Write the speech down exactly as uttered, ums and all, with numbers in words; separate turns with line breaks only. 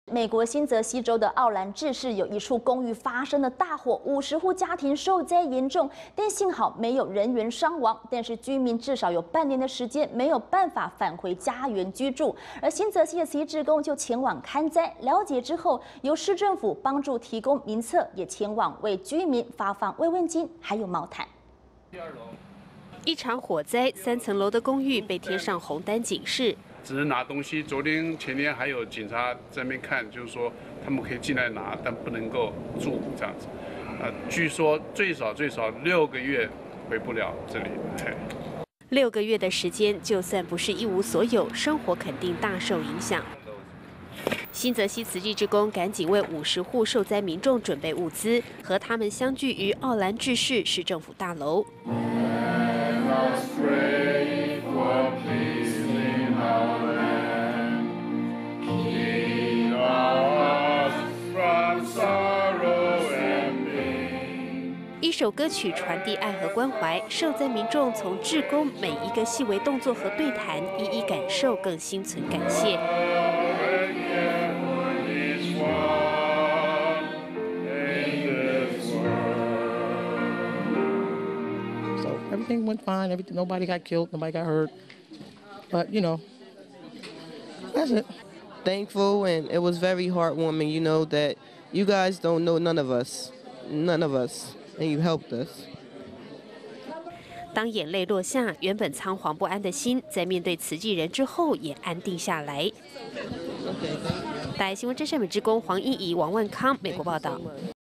美国新泽西州的奥兰治市有一处公寓发生了大火，五十户家庭受灾严重，但幸好没有人员伤亡。但是居民至少有半年的时间没有办法返回家园居住，而新泽西的慈济志工就前往勘灾，了解之后，由市政府帮助提供名册，也前往为居民发放慰问金，还有毛毯。
一场火灾，三层楼的公寓被贴上红单警示。
只是拿东西，昨天前天还有警察在那边看，就是说他们可以进来拿，但不能够住这样子。呃，据说最少最少六个月回不了这里。嘿，
六个月的时间，就算不是一无所有，生活肯定大受影响。新泽西慈济志工赶紧为五十户受灾民众准备物资，和他们相聚于奥兰治市市政府大楼。 一首歌曲传递爱和关怀，受灾民众从志工每一个细微动作和对谈，一一感受，更心存感谢。
So everything went fine. Everything, nobody got killed, nobody got hurt. But you know, that's it.
Thankful, and it was very heartwarming. You know that you guys don't know none of us, none of us. And you helped us.
当眼泪落下，原本仓皇不安的心，在面对慈济人之后，也安定下来。台新闻真善美职工黄依怡、王万康，美国报道。